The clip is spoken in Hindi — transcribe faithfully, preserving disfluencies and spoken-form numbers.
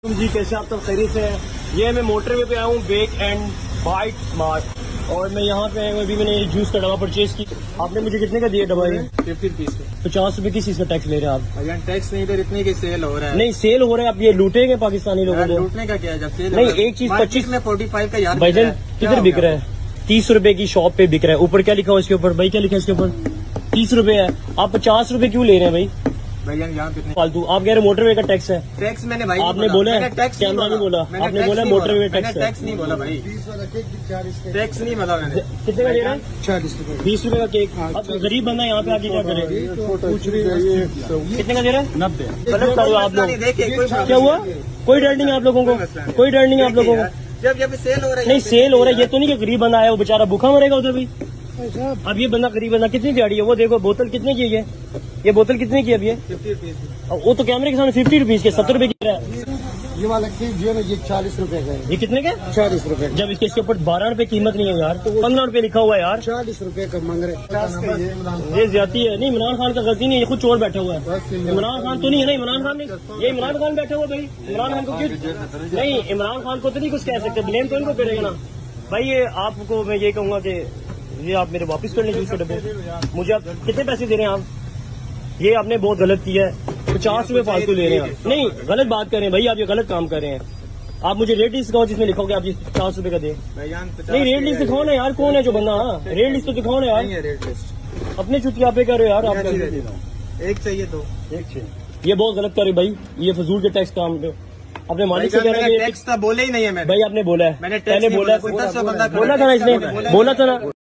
जी कैसे आप सब खैरियत से हैं। ये मैं मोटरवे पे आया हूँ बेक एंड बाइट स्मार्ट और मैं यहाँ पे आया हूँ। अभी मैंने जूस का डब्बा परचेज की। आपने मुझे कितने का दिया डब्बा? फिफ्टी रुपीज पचास रुपए किस चीज का टैक्स ले रहे हैं आप? भैया टैक्स नहीं दे, इतने की सेल हो रहा है। नहीं सेल हो रहा है, आप ये लूटेंगे पाकिस्तानी लोगों को। लूटने का क्या है जब सेल नहीं एक चीज पच्चीस में फोर्टी फाइव का यार भाईजान किधर बिक रहा है? तीस रुपए की शॉप पे बिक रहा है। ऊपर क्या लिखा हुआ इसके ऊपर? भाई क्या लिखा है इसके ऊपर? तीस रुपए है। आप पचास रुपए क्यों ले रहे हैं भाई? भैया यहाँ कितने फालतू। आप कह रहे मोटरवे का टैक्स है। टैक्स मैंने भाई आपने बोला है, टैक्स कैमरा नहीं बोला, आपने बोला मोटरवे टैक्स है। टैक्स नहीं बोला भाई, टैक्स नहीं बोला मैंने। कितने का दे रहा है? चालीस रुपए बीस रुपए का केक। अब गरीब बंदा यहाँ पे आके क्या करे? कितने का दे रहा है? नब्बे। गलत कर रहे हो आप लोग। क्या हुआ? कोई डर नहीं है आप लोगों को? कोई डर नहीं है आप लोगों को? जब जब सेल हो रहा है नहीं सेल हो रहा है, ये तो नहीं कि गरीब बंदा आया वो बेचारा भूखा मरेगा उधर भी। अब ये बंदा गरीब बंदा कितनी दिहाड़ी है? वो देखो बोतल कितने की है? ये बोतल कितने की है? अब ये फिफ्टी रुपीज, वो तो कैमरे के सामने फिफ्टी रुपीज के सत्तर रुपए की है। ये वाला जो है ये चालीस रुपए का है। ये कितने का? चालीस रुपए। जब इसके इसके ऊपर बारह रुपए कीमत नहीं है यार, तो पंद्रह रुपए लिखा हुआ है यार। चालीस रुपए का मांग रहे। ये ज्यादा है। नहीं इमरान खान का गलती नहीं है, ये खुद चोर बैठा हुआ है। इमरान खान तो नहीं है ना? इमरान खान नहीं, ये इमरान खान बैठा हुआ भाई। इमरान खान को क्यों नहीं? इमरान खान को तो नहीं कुछ कह सकते, ब्लेम तो इनको करेगा ना भाई। ये आपको मैं ये कहूंगा कि ये आप मेरे वापस कर लें जूस के डब्बे। मुझे आप कितने पैसे दे रहे हैं आप? ये आपने बहुत गलत किया है। पचास रुपए फालतू ले रहे हैं आप। नहीं गलत बात कर रहे हैं भाई, आप ये गलत काम कर रहे हैं। आप मुझे रेट लिस्ट दिखाओ जिसमें लिखोगे आप ये पचास रुपए का दे। नहीं रेट लिस्ट दिखाओ ना यार, कौन है जो बंदा? रेट लिस्ट तो दिखाओ ना यार। अपने चुतियापे कर रहे हो यार आप। एक चाहिए दो एक चाहिए। ये बहुत गलत कर रहे भाई, ये फजूल के टैक्स काम। अपने मालिक से कह रहे हैं टैक्स तो बोले ही नहीं है मैंने। भाई आपने बोला है, मैंने पहले बोला बोला बोला था ना इसने, बोला था ना